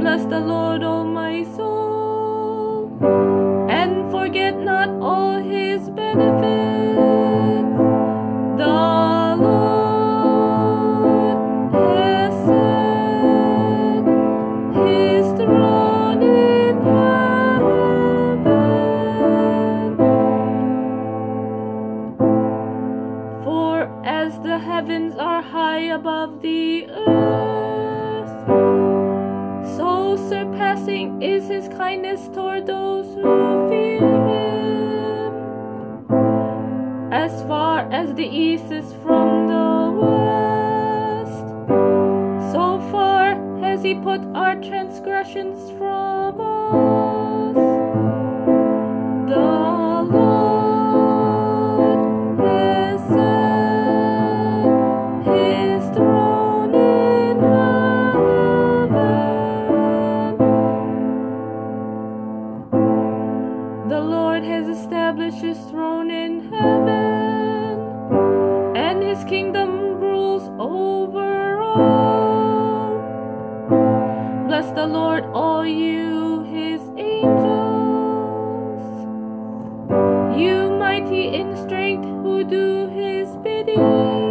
Bless the Lord, O my soul, and forget not all his benefits. The Lord has set his throne in heaven. For as the heavens are high above the earth, so surpassing is his kindness toward those who fear him. As far as the east is from the west, so far has he put our transgressions from us. The Lord has set his throne in heaven. The Lord has established his throne in heaven, and his kingdom rules over all. Bless the Lord, all you his angels, you mighty in strength who do his bidding.